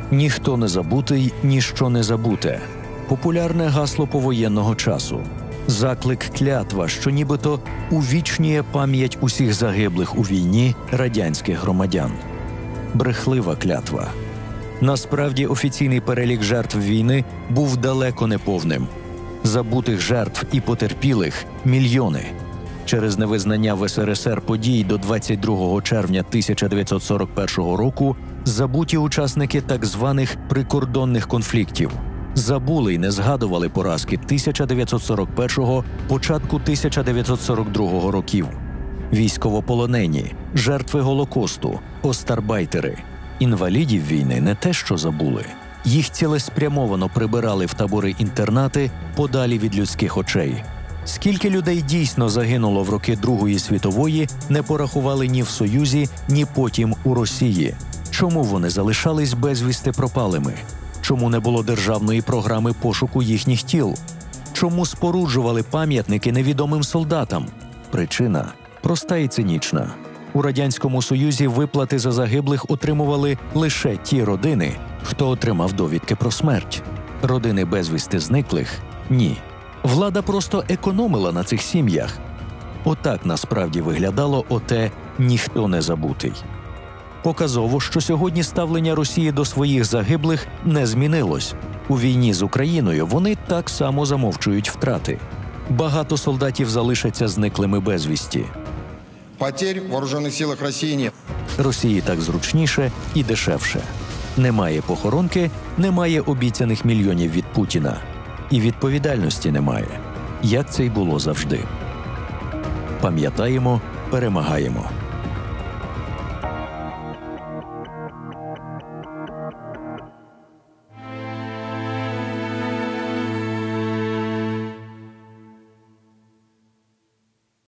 Ніхто не забутий, ніщо не забуте. Популярне гасло повоєнного часу. Заклик-клятва, що нібито увічнює пам'ять усіх загиблих у війні радянських громадян. Брехлива клятва. Насправді, офіційний перелік жертв війни був далеко не повним. Забутих жертв і потерпілих – мільйони. Через невизнання в СРСР подій до 22 червня 1941 року забуті учасники так званих прикордонних конфліктів. Забули й не згадували поразки 1941-го, початку 1942 років. Військовополонені, жертви Голокосту, остарбайтери. Інвалідів війни не те що забули. Їх цілеспрямовано прибирали в табори-інтернати подалі від людських очей. Скільки людей дійсно загинуло в роки Другої світової, не порахували ні в Союзі, ні потім у Росії. Чому вони залишались безвісти пропалими? Чому не було державної програми пошуку їхніх тіл? Чому споруджували пам'ятники невідомим солдатам? Причина проста і цинічна. У Радянському Союзі виплати за загиблих отримували лише ті родини, хто отримав довідки про смерть. Родини безвісти зниклих – ні. Влада просто економила на цих сім'ях. Отак насправді виглядало оте «ніхто не забутий». Показово, що сьогодні ставлення Росії до своїх загиблих не змінилось. У війні з Україною вони так само замовчують втрати. Багато солдатів залишаться зниклими безвісті. Потерь в вооружених силах Росії нет. Росії так зручніше і дешевше. Немає похоронки, немає обіцяних мільйонів від Путіна. І відповідальності немає, як це й було завжди. Пам'ятаємо, перемагаємо.